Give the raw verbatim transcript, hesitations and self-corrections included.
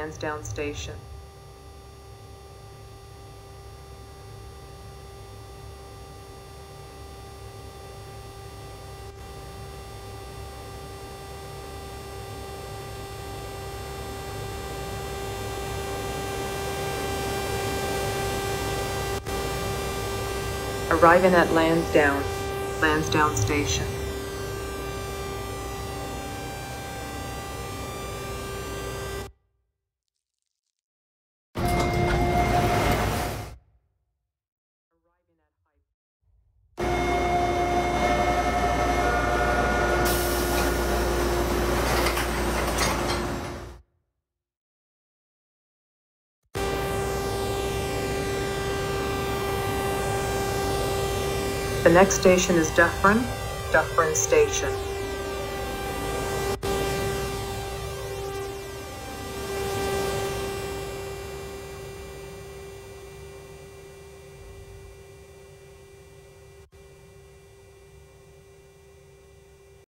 Lansdowne station. Arriving at Lansdowne, Lansdowne station. The next station is Dufferin, Dufferin Station.